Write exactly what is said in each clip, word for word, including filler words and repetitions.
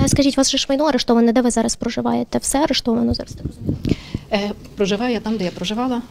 Скажіть, у вас же ж майно арештоване, де ви зараз проживаєте? Все арештовано зараз, так розумію? Е, проживаю я там, де я проживала.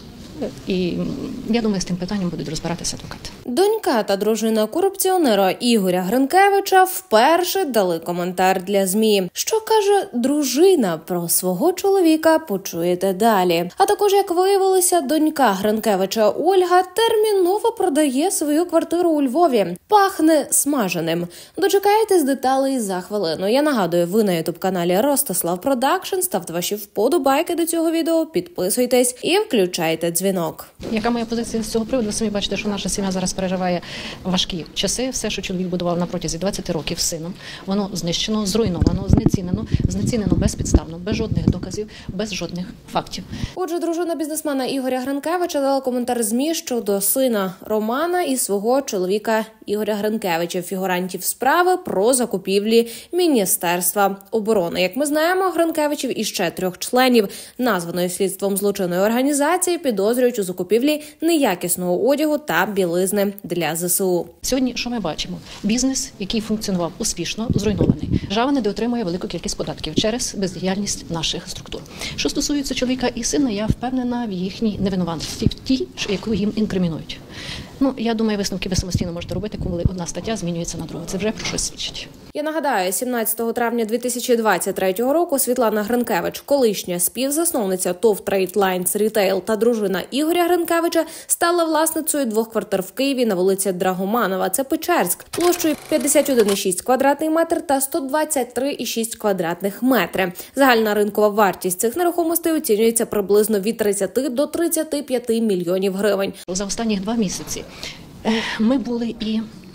І я думаю, з тим питанням будуть розбиратися адвокати. Донька та дружина корупціонера Ігоря Гринкевича вперше дали коментар для ЗМІ. Що каже дружина про свого чоловіка, почуєте далі. А також, як виявилося, донька Гринкевича Ольга терміново продає свою квартиру у Львові. Пахне смаженим. Дочекайтесь деталей за хвилину. Я нагадую, ви на ютуб-каналі Ростислав Продакшн. Ставте ваші вподобайки до цього відео, підписуйтесь і включайте дзвінок. Яка моя позиція з цього приводу? Ви самі бачите, що наша сім'я зараз переживає важкі часи. Все, що чоловік будував на протязі двадцяти років з сином, воно знищено, зруйновано, знецінено, знецінено безпідставно, без жодних доказів, без жодних фактів. Отже, дружина бізнесмена Ігоря Гринкевича дала коментар ЗМІ щодо сина Романа і свого чоловіка Ігоря Гринкевича, фігурантів справи про закупівлі Міністерства оборони. Як ми знаємо, Гринкевичів і ще трьох членів названої слідством злочинної організації підозрюють у закупівлі неякісного одягу та білизни для ЗСУ. Сьогодні що ми бачимо? Бізнес, який функціонував успішно, зруйнований. Держава не доотримує велику кількість податків через бездіяльність наших структур. Що стосується чоловіка і сина, я впевнена в їхній невинуватості, в тій, яку їм інкримінують. Ну, я думаю, висновки ви самостійно можете робити, коли одна стаття змінюється на другу. Це вже про щось свідчить. Я нагадаю, сімнадцятого травня дві тисячі двадцять третього року Світлана Гринкевич, колишня співзасновниця ТОВ Trade Lines Retail та дружина Ігоря Гринкевича, стала власницею двох квартир в Києві на вулиці Драгоманова. Це Печерськ, площею п'ятдесят один цілих шість квадратний метр та сто двадцять три цілих шість квадратних метри. Загальна ринкова вартість цих нерухомостей оцінюється приблизно від тридцяти до тридцяти п'яти мільйонів гривень. За останні два місяці ми були і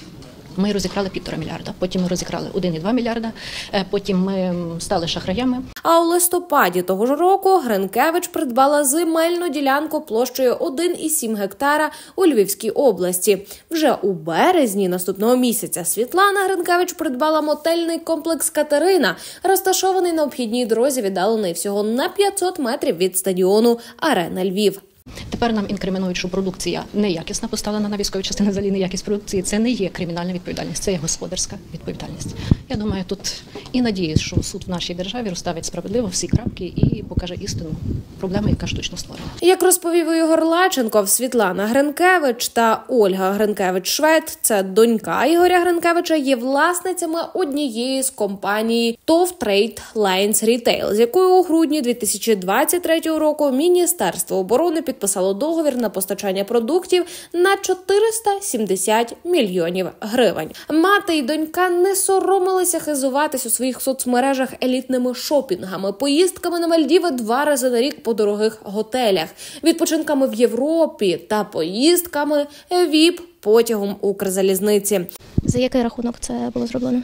ми розікрали півтора мільярда, потім ми розікрали один цілих два мільярда, потім ми стали шахраями. А у листопаді того ж року Гринкевич придбала земельну ділянку площею один цілих сім гектара у Львівській області. Вже у березні наступного місяця Світлана Гринкевич придбала мотельний комплекс «Катерина», розташований на обхідній дорозі, віддалений всього на п'ятсот метрів від стадіону «Арена Львів». Тепер нам інкримінують, що продукція неякісна поставлена на військові частини, взагалі неякість продукції. Це не є кримінальна відповідальність, це є господарська відповідальність. Я думаю, тут і надіюсь, що суд в нашій державі розставить справедливо всі крапки і покаже істину проблеми, яка штучно створена. Як розповів Ігор Лаченков, Світлана Гринкевич та Ольга Гринкевич-Швед, це донька Ігоря Гринкевича, є власницями однієї з компаній ТОВ Trade Lines Retail, з якою у грудні дві тисячі двадцять третього року Міністерство оборони підписало договір на постачання продуктів на чотириста сімдесят мільйонів гривень. Мати і донька не соромилися хизуватись у своїх соцмережах елітними шопінгами, поїздками на Мальдіви два рази на рік по дорогих готелях, відпочинками в Європі та поїздками віп-потягом Укрзалізниці. За який рахунок це було зроблено?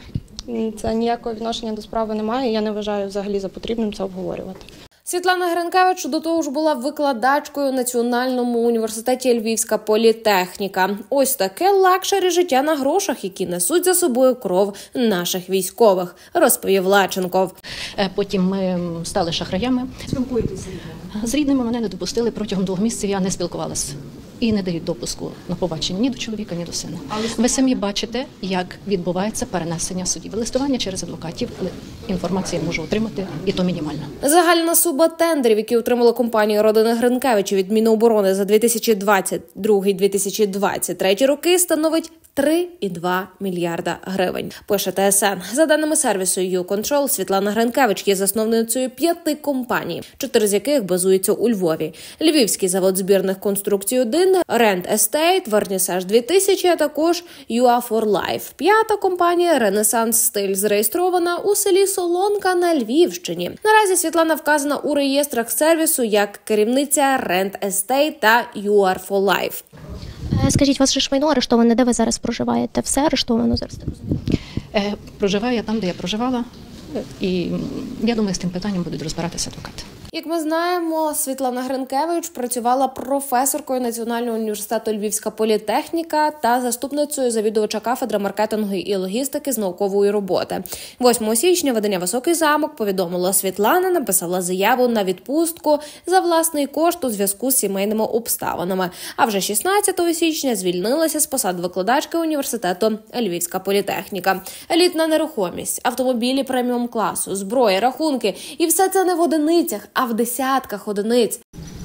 Це ніякого відношення до справи немає, я не вважаю взагалі за потрібним це обговорювати. Світлана Гринкевич до того ж була викладачкою в Національному університеті Львівська політехніка. Ось таке лакшері життя на грошах, які несуть за собою кров наших військових, розповів Лаченков. Потім ми стали шахраями. Спілкуєтеся з рідними? З рідними мене не допустили, протягом двох місяців я не спілкувалася. І не дають допуску на побачення ні до чоловіка, ні до сина. Ви самі бачите, як відбувається перенесення судів. Листування через адвокатів, інформацію я можу отримати, і то мінімально. Загальна сума тендерів, які отримала компанія родини Гринкевичів від Міноборони за дві тисячі двадцять другий - дві тисячі двадцять третій роки, становить три цілих два мільярда гривень. Пише ТСН. За даними сервісу YouControl, Світлана Гринкевич є засновницею п'яти компаній, чотири з яких базуються у Львові. Львівський завод збірних конструкцій один, Rent Estate, Варнісаж дві тисячі, а також ю а фор лайф. П'ята компанія Ренесанс Стиль зареєстрована у селі Солонка на Львівщині. Наразі Світлана вказана у реєстрах сервісу як керівниця Rent Estate та ю а фор лайф. Скажіть, у вас же ж майно арештоване, де ви зараз проживаєте? Все арештовано зараз, так розумію? Е, проживаю я там, де я проживала, і я думаю, з тим питанням будуть розбиратися адвокати. Як ми знаємо, Світлана Гринкевич працювала професоркою Національного університету Львівська політехніка та заступницею завідувача кафедри маркетингу і логістики з наукової роботи. восьмого січня видання «Високий замок» повідомило, Світлана написала заяву на відпустку за власний кошт у зв'язку з сімейними обставинами. А вже шістнадцятого січня звільнилася з посад викладачки університету Львівська політехніка. Елітна нерухомість, автомобілі преміум класу, зброя, рахунки – і все це не в одиницях, а в десятках одиниць.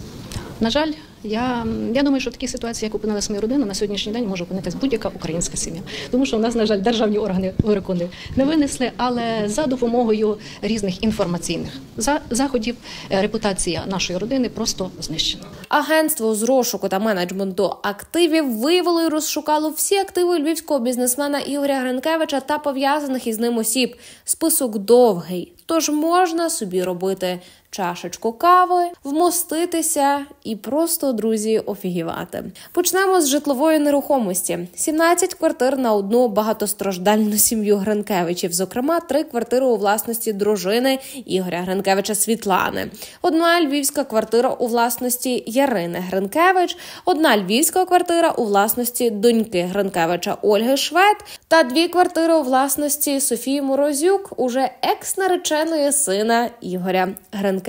На жаль, я, я думаю, що в такій ситуації, як опинилася моя родина, на сьогоднішній день може опинитися будь-яка українська сім'я. Тому що в нас, на жаль, державні органи вироку не винесли, але за допомогою різних інформаційних заходів репутація нашої родини просто знищена. Агентство з розшуку та менеджменту активів виявило і розшукало всі активи львівського бізнесмена Ігоря Гринкевича та пов'язаних із ним осіб. Список довгий, тож можна собі робити чашечку кави, вмоститися і просто, друзі, офігівати. Почнемо з житлової нерухомості. сімнадцять квартир на одну багатостраждальну сім'ю Гринкевичів, зокрема, три квартири у власності дружини Ігоря Гринкевича Світлани. Одна львівська квартира у власності Ярини Гринкевич, одна львівська квартира у власності доньки Гринкевича Ольги Швед та дві квартири у власності Софії Морозюк, уже екс-нареченої сина Ігоря Гринкевича.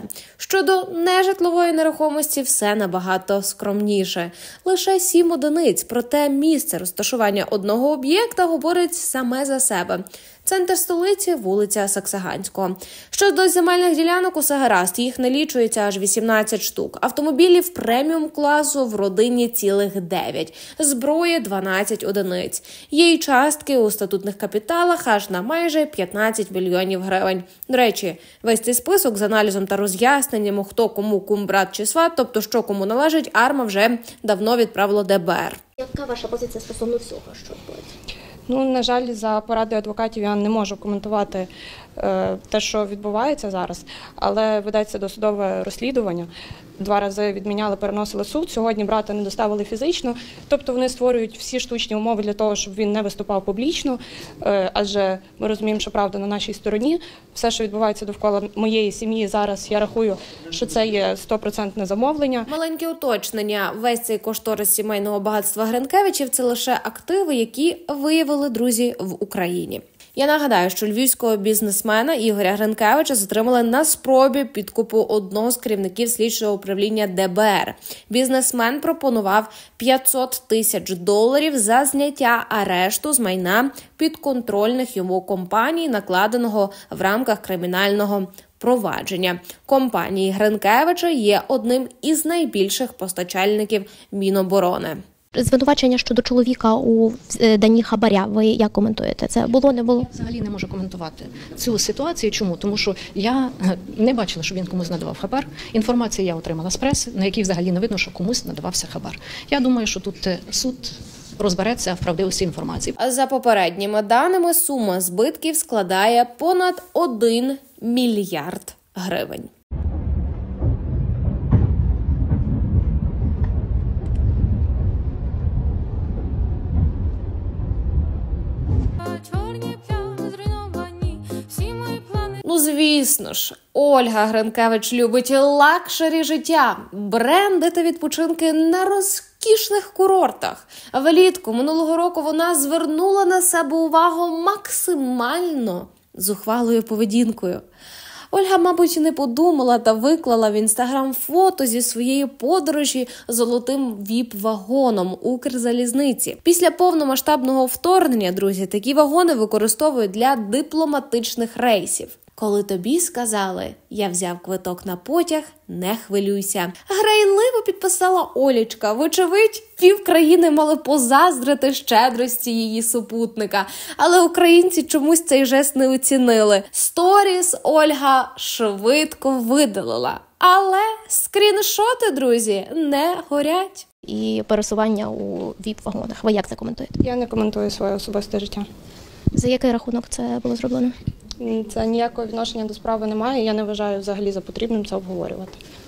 Щодо нежитлової нерухомості все набагато скромніше. Лише сім одиниць, проте місце розташування одного об'єкта говорить саме за себе. Центр столиці, вулиця Саксаганського. Щодо земельних ділянок, усе гаразд, їх налічується аж вісімнадцять штук. Автомобілів преміум-класу в родині цілих дев'ять. Зброї – дванадцять одиниць. Є й частки у статутних капіталах аж на майже п'ятнадцять мільйонів гривень. До речі, весь цей список з аналізом та роз'ясненням, хто кому кум, брат чи сват, тобто що кому належить, АРМА вже давно відправило де бе ер. Яка ваша позиція стосовно всього, що відбувається? Ну, на жаль, за порадою адвокатів я не можу коментувати е, те, що відбувається зараз, але ведеться досудове розслідування. Два рази відміняли, переносили суд, сьогодні брата не доставили фізично, тобто вони створюють всі штучні умови для того, щоб він не виступав публічно, е, адже ми розуміємо, що правда на нашій стороні. Все, що відбувається довкола моєї сім'ї зараз, я рахую, що це є стопроцентне замовлення. Маленьке уточнення. Весь цей кошторис сімейного багатства Гринкевичів – це лише активи, які виявили, друзі, в Україні. Я нагадаю, що львівського бізнесмена Ігоря Гринкевича затримали на спробі підкупу одного з керівників слідчого управління де бе ер. Бізнесмен пропонував п'ятсот тисяч доларів за зняття арешту з майна підконтрольних йому компаній, накладеного в рамках кримінального провадження. Компанії Гринкевича є одним із найбільших постачальників Міноборони. Звинувачення щодо чоловіка у дані хабаря, ви як коментуєте? Це було, не було? Я взагалі не можу коментувати цю ситуацію. Чому? Тому що я не бачила, що він комусь надавав хабар. Інформацію я отримала з преси, на якій взагалі не видно, що комусь надавався хабар. Я думаю, що тут суд розбереться в правдивості інформації. За попередніми даними, сума збитків складає понад один мільярд гривень. Ну, звісно ж, Ольга Гринкевич любить лакшері життя, бренди та відпочинки на розкішних курортах. Влітку минулого року вона звернула на себе увагу максимально зухвалою поведінкою. Ольга, мабуть, не подумала та виклала в Інстаграм фото зі своєї подорожі золотим віп-вагоном Укрзалізниці. Після повномасштабного вторгнення, друзі, такі вагони використовують для дипломатичних рейсів. Коли тобі сказали, я взяв квиток на потяг, не хвилюйся. Грайливо підписала Олічка. Вочевидь, півкраїни мали позаздрити щедрості її супутника. Але українці чомусь цей жест не оцінили. Сторіс Ольга швидко видалила. Але скріншоти, друзі, не горять. І пересування у віп-вагонах. Ви як це коментуєте? Я не коментую своє особисте життя. За який рахунок це було зроблено? Це ніякого відношення до справи немає, я не вважаю взагалі за потрібним це обговорювати.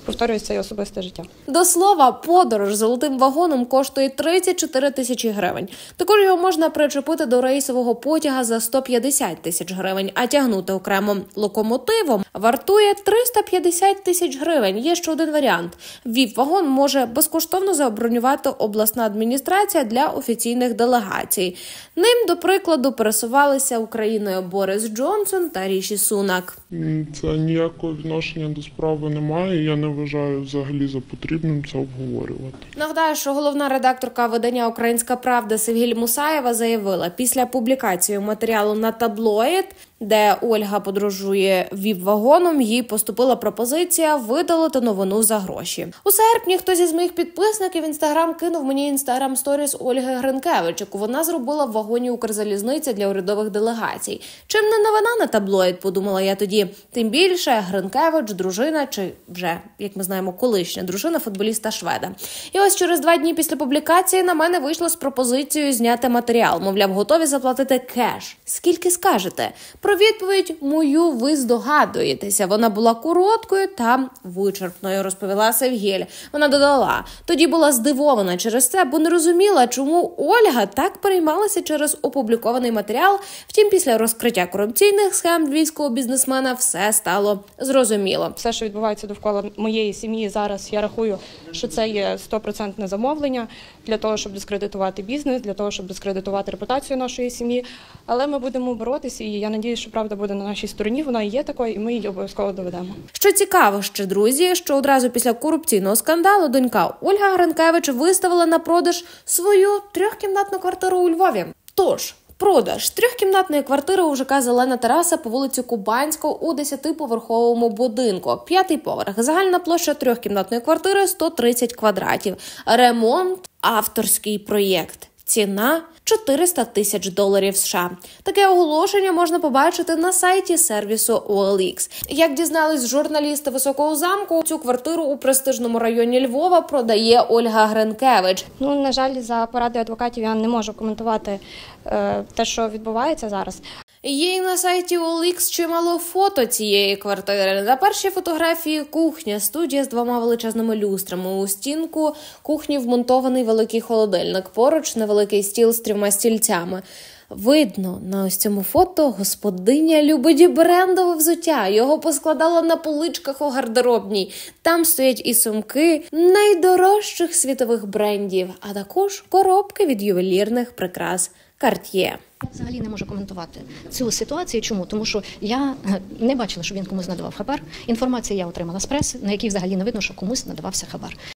повторюється своє особисте життя. До слова, подорож золотим вагоном коштує тридцять чотири тисячі гривень. Також його можна причепити до рейсового потяга за сто п'ятдесят тисяч гривень, а тягнути окремо локомотивом вартує триста п'ятдесят тисяч гривень. Є ще один варіант. віп-вагон може безкоштовно забронювати обласна адміністрація для офіційних делегацій. Ним, до прикладу, пересувалися Україною Борис Джонсон та Ріші Сунак. Це ніякого відношення до справи немає, я не вважаю взагалі за потрібним це обговорювати. Нагадаю, що головна редакторка видання «Українська правда» Севгіль Мусаєва заявила, після публікації матеріалу на таблоїд, де Ольга подорожує віп-вагоном, їй поступила пропозиція видалити новину за гроші. У серпні хтось із моїх підписників в Інстаграм кинув мені Інстаграм-сторіс Ольги Гринкевич, яку вона зробила в вагоні Укрзалізниці для урядових делегацій. Чим не новина на таблоїд, подумала я тоді. Тим більше Гринкевич – дружина, чи вже, як ми знаємо, колишня дружина футболіста-шведа. І ось через два дні після публікації на мене вийшло з пропозицією зняти матеріал. Мовляв, готові заплатити кеш. Скільки скажете? Про відповідь мою ви здогадуєтеся. Вона була короткою та вичерпною, розповіла Севгіль. Вона додала, тоді була здивована через це, бо не розуміла, чому Ольга так переймалася через опублікований матеріал. Втім, після розкриття корупційних схем львівського бізнесмена все стало зрозуміло. Все, що відбувається довкола моєї сім'ї зараз, я рахую, що це є стопроцентне замовлення для того, щоб дискредитувати бізнес, для того, щоб дискредитувати репутацію нашої сім'ї. Але ми будемо боротися, і я надіюся, що правда буде на нашій стороні. Вона є такою, і ми її обов'язково доведемо. Що цікаво ще, друзі, що одразу після корупційного скандалу донька Ольга Гринкевич виставила на продаж свою трьохкімнатну квартиру у Львові. Тож, продаж трьохкімнатної квартири у ЖК «Зелена тераса» по вулиці Кубанського у десятиповерховому будинку. П'ятий поверх. Загальна площа трьохкімнатної квартири – сто тридцять квадратів. Ремонт – авторський проєкт. Ціна – чотириста тисяч доларів США. Таке оголошення можна побачити на сайті сервісу о ел ікс. Як дізнались журналісти Високого замку, цю квартиру у престижному районі Львова продає Ольга Гринкевич. Ну, на жаль, за порадою адвокатів я не можу коментувати е, те, що відбувається зараз. Є й на сайті о ел ікс чимало фото цієї квартири. На першій фотографії кухня, студія з двома величезними люстрами. У стінку кухні вмонтований великий холодильник. Поруч невеликий стіл з трьома стільцями. Видно, на ось цьому фото господиня любить брендове взуття. Його поскладала на поличках у гардеробній. Там стоять і сумки найдорожчих світових брендів, а також коробки від ювелірних прикрас Cartier. Я взагалі не можу коментувати цю ситуацію. Чому? Тому що я не бачила, що він комусь надавав хабар. Інформацію я отримала з преси, на якій взагалі не видно, що комусь надавався хабар.